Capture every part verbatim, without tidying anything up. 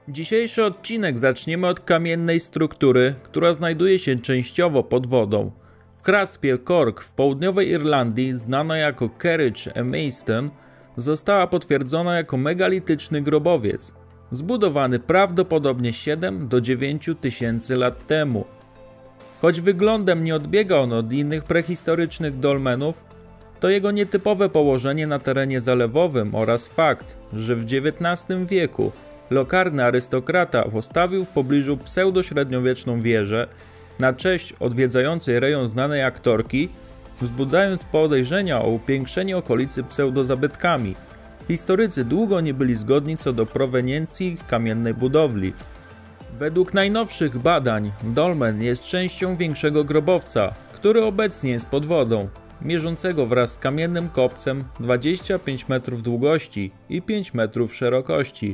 Dzisiejszy odcinek zaczniemy od kamiennej struktury, która znajduje się częściowo pod wodą. W Kraspie Cork w południowej Irlandii, znana jako Kerridge Maidstone, została potwierdzona jako megalityczny grobowiec, zbudowany prawdopodobnie siedem do dziewięciu tysięcy lat temu. Choć wyglądem nie odbiega on od innych prehistorycznych dolmenów, to jego nietypowe położenie na terenie zalewowym oraz fakt, że w dziewiętnastym wieku lokalny arystokrata postawił w pobliżu pseudośredniowieczną wieżę na cześć odwiedzającej rejon znanej aktorki, wzbudzając podejrzenia o upiększenie okolicy pseudozabytkami. Historycy długo nie byli zgodni co do proweniencji kamiennej budowli. Według najnowszych badań dolmen jest częścią większego grobowca, który obecnie jest pod wodą, mierzącego wraz z kamiennym kopcem dwadzieścia pięć metrów długości i pięć metrów szerokości.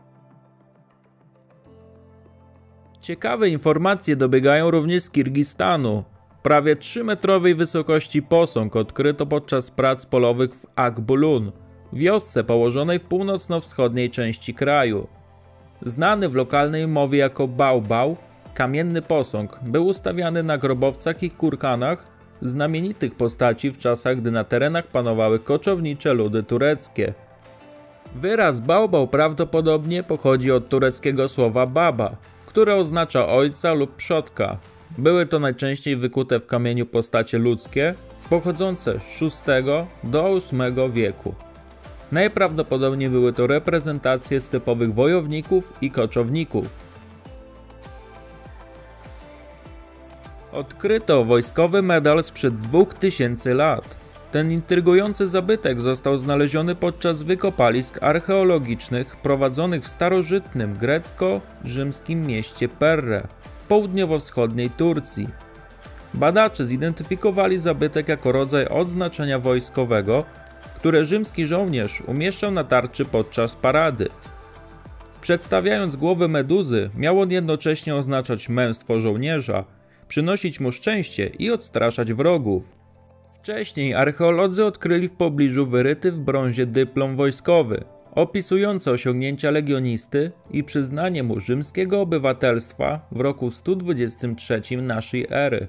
Ciekawe informacje dobiegają również z Kirgistanu. Prawie trzymetrowej wysokości posąg odkryto podczas prac polowych w Akbulun, wiosce położonej w północno-wschodniej części kraju. Znany w lokalnej mowie jako Baubał, kamienny posąg był ustawiany na grobowcach i kurganach znamienitych postaci w czasach, gdy na terenach panowały koczownicze ludy tureckie. Wyraz Baubał prawdopodobnie pochodzi od tureckiego słowa baba, które oznacza ojca lub przodka. Były to najczęściej wykute w kamieniu postacie ludzkie, pochodzące z szóstego do ósmego wieku. Najprawdopodobniej były to reprezentacje stepowych wojowników i koczowników. Odkryto wojskowy medal sprzed dwóch tysięcy lat. Ten intrygujący zabytek został znaleziony podczas wykopalisk archeologicznych prowadzonych w starożytnym grecko-rzymskim mieście Perre w południowo-wschodniej Turcji. Badacze zidentyfikowali zabytek jako rodzaj odznaczenia wojskowego, które rzymski żołnierz umieszczał na tarczy podczas parady. Przedstawiając głowę meduzy, miał on jednocześnie oznaczać męstwo żołnierza, przynosić mu szczęście i odstraszać wrogów. Wcześniej archeolodzy odkryli w pobliżu wyryty w brązie dyplom wojskowy, opisujący osiągnięcia legionisty i przyznanie mu rzymskiego obywatelstwa w roku stu dwudziestym trzecim naszej ery.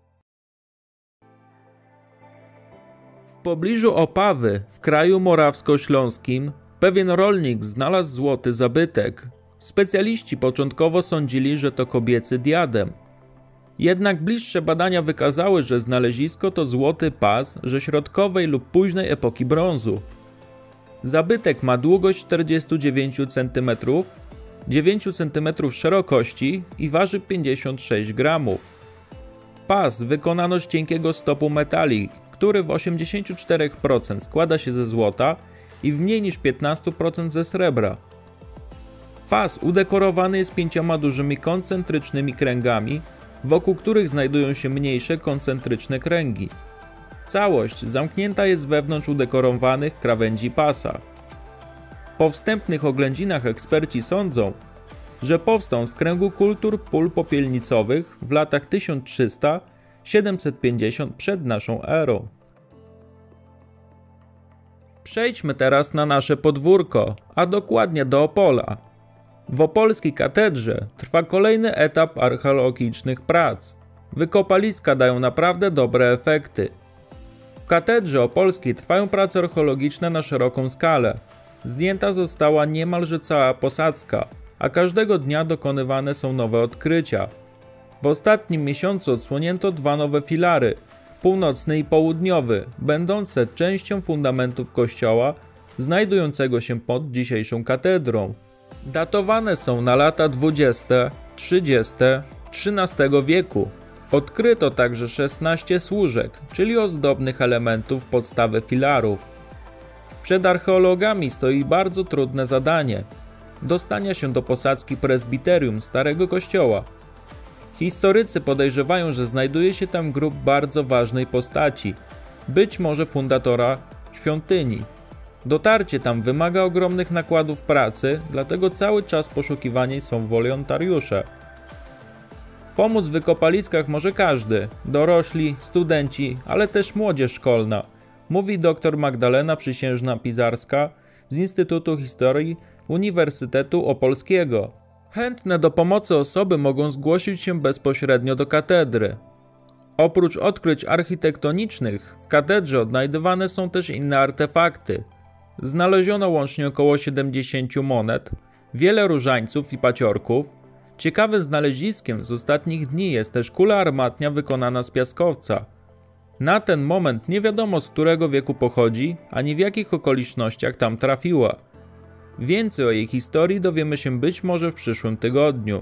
W pobliżu Opawy, w kraju morawsko-śląskim, pewien rolnik znalazł złoty zabytek. Specjaliści początkowo sądzili, że to kobiecy diadem. Jednak bliższe badania wykazały, że znalezisko to złoty pas ze środkowej lub późnej epoki brązu. Zabytek ma długość czterdzieści dziewięć centymetrów, dziewięć centymetrów szerokości i waży pięćdziesiąt sześć gramów. Pas wykonano z cienkiego stopu metali, który w osiemdziesięciu czterech procentach składa się ze złota i w mniej niż piętnaście procent ze srebra. Pas udekorowany jest pięcioma dużymi koncentrycznymi kręgami, wokół których znajdują się mniejsze koncentryczne kręgi. Całość zamknięta jest wewnątrz udekorowanych krawędzi pasa. Po wstępnych oględzinach eksperci sądzą, że powstał on w kręgu kultur pól popielnicowych w latach tysiąc trzysta do siedemset pięćdziesiąt przed naszą erą. Przejdźmy teraz na nasze podwórko, a dokładnie do Opola. W opolskiej katedrze trwa kolejny etap archeologicznych prac. Wykopaliska dają naprawdę dobre efekty. W katedrze opolskiej trwają prace archeologiczne na szeroką skalę. Zdjęta została niemalże cała posadzka, a każdego dnia dokonywane są nowe odkrycia. W ostatnim miesiącu odsłonięto dwa nowe filary, północny i południowy, będące częścią fundamentów kościoła, znajdującego się pod dzisiejszą katedrą. Datowane są na lata dwudzieste, trzydzieste, trzynastego wieku. Odkryto także szesnaście służek, czyli ozdobnych elementów podstawy filarów. Przed archeologami stoi bardzo trudne zadanie – dostania się do posadzki prezbiterium Starego Kościoła. Historycy podejrzewają, że znajduje się tam grób bardzo ważnej postaci, być może fundatora świątyni. Dotarcie tam wymaga ogromnych nakładów pracy, dlatego cały czas poszukiwani są wolontariusze. Pomóc w wykopaliskach może każdy, dorośli, studenci, ale też młodzież szkolna, mówi dr Magdalena Przysiężna-Pizarska z Instytutu Historii Uniwersytetu Opolskiego. Chętne do pomocy osoby mogą zgłosić się bezpośrednio do katedry. Oprócz odkryć architektonicznych, w katedrze odnajdywane są też inne artefakty. Znaleziono łącznie około siedemdziesiąt monet, wiele różańców i paciorków. Ciekawym znaleziskiem z ostatnich dni jest też kula armatnia wykonana z piaskowca. Na ten moment nie wiadomo, z którego wieku pochodzi, ani w jakich okolicznościach tam trafiła. Więcej o jej historii dowiemy się być może w przyszłym tygodniu.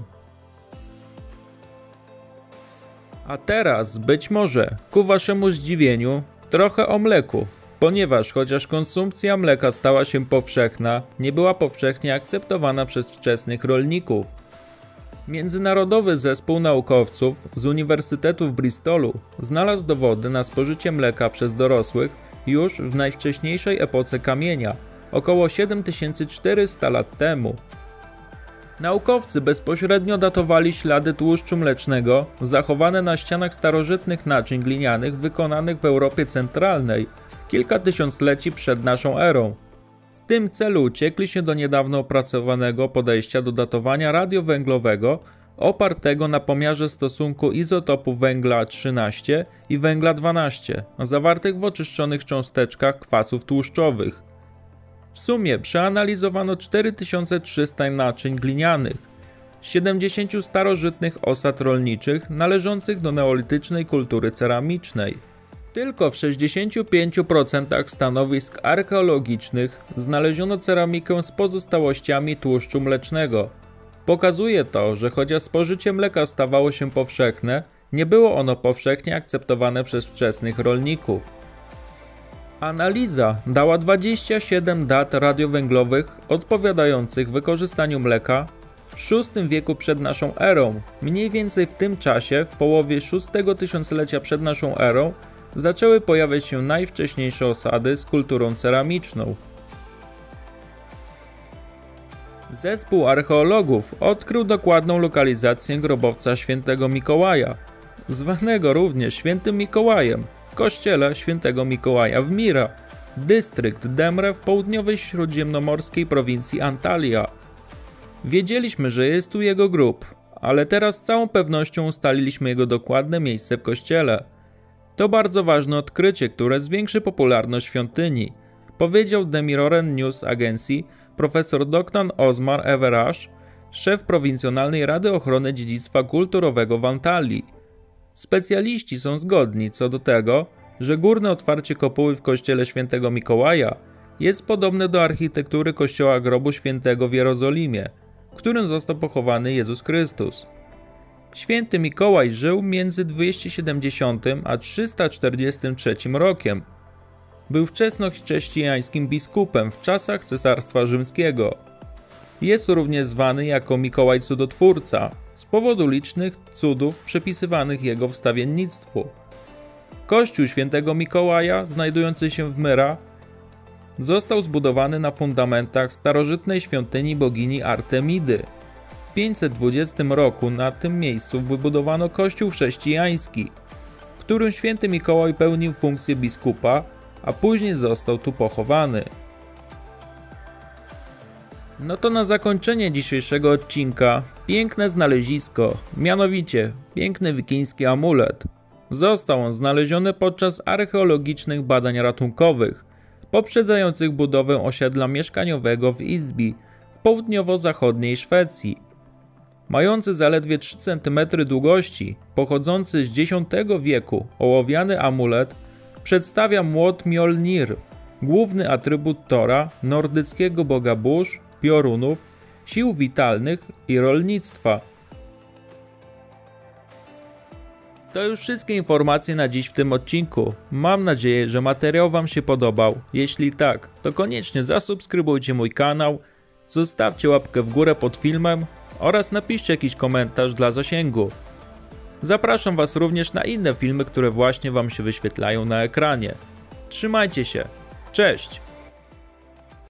A teraz, być może, ku waszemu zdziwieniu, trochę o mleku, ponieważ chociaż konsumpcja mleka stała się powszechna, nie była powszechnie akceptowana przez wczesnych rolników. Międzynarodowy zespół naukowców z Uniwersytetu w Bristolu znalazł dowody na spożycie mleka przez dorosłych już w najwcześniejszej epoce kamienia, około siedem tysięcy czterysta lat temu. Naukowcy bezpośrednio datowali ślady tłuszczu mlecznego zachowane na ścianach starożytnych naczyń glinianych wykonanych w Europie Centralnej kilka tysiącleci przed naszą erą. W tym celu uciekli się do niedawno opracowanego podejścia do datowania radiowęglowego opartego na pomiarze stosunku izotopów węgla trzynaście i węgla dwanaście zawartych w oczyszczonych cząsteczkach kwasów tłuszczowych. W sumie przeanalizowano cztery tysiące trzysta naczyń glinianych, siedemdziesiąt starożytnych osad rolniczych należących do neolitycznej kultury ceramicznej. Tylko w sześćdziesięciu pięciu procentach stanowisk archeologicznych znaleziono ceramikę z pozostałościami tłuszczu mlecznego. Pokazuje to, że chociaż spożycie mleka stawało się powszechne, nie było ono powszechnie akceptowane przez wczesnych rolników. Analiza dała dwadzieścia siedem dat radiowęglowych odpowiadających wykorzystaniu mleka w szóstym wieku przed naszą erą. Mniej więcej w tym czasie, w połowie szóstego tysiąclecia przed naszą erą, zaczęły pojawiać się najwcześniejsze osady z kulturą ceramiczną. Zespół archeologów odkrył dokładną lokalizację grobowca świętego Mikołaja, zwanego również świętym Mikołajem, w kościele świętego Mikołaja w Mira, dystrykt Demre w południowej śródziemnomorskiej prowincji Antalya. Wiedzieliśmy, że jest tu jego grób, ale teraz z całą pewnością ustaliliśmy jego dokładne miejsce w kościele. To bardzo ważne odkrycie, które zwiększy popularność świątyni, powiedział The Mirror News Agency profesor doktor Osmar Everash, szef prowincjonalnej Rady Ochrony Dziedzictwa Kulturowego w Antalii. Specjaliści są zgodni co do tego, że górne otwarcie kopuły w kościele świętego Mikołaja jest podobne do architektury kościoła grobu świętego w Jerozolimie, w którym został pochowany Jezus Chrystus. Święty Mikołaj żył między dwieście siedemdziesiątym a trzysta czterdziestym trzecim rokiem. Był wczesnochrześcijańskim biskupem w czasach Cesarstwa Rzymskiego. Jest również zwany jako Mikołaj Cudotwórca z powodu licznych cudów przypisywanych jego wstawiennictwu. Kościół świętego Mikołaja, znajdujący się w Myra, został zbudowany na fundamentach starożytnej świątyni bogini Artemidy. W pięćset dwudziestym roku na tym miejscu wybudowano kościół chrześcijański, w którym święty Mikołaj pełnił funkcję biskupa, a później został tu pochowany. No to na zakończenie dzisiejszego odcinka piękne znalezisko, mianowicie piękny wikiński amulet. Został on znaleziony podczas archeologicznych badań ratunkowych, poprzedzających budowę osiedla mieszkaniowego w Isby w południowo-zachodniej Szwecji. Mający zaledwie trzy centymetry długości, pochodzący z dziesiątego wieku ołowiany amulet przedstawia młot Mjolnir, główny atrybut Tora, nordyckiego boga burz, piorunów, sił witalnych i rolnictwa. To już wszystkie informacje na dziś w tym odcinku. Mam nadzieję, że materiał Wam się podobał. Jeśli tak, to koniecznie zasubskrybujcie mój kanał, zostawcie łapkę w górę pod filmem oraz napiszcie jakiś komentarz dla zasięgu. Zapraszam Was również na inne filmy, które właśnie Wam się wyświetlają na ekranie. Trzymajcie się. Cześć!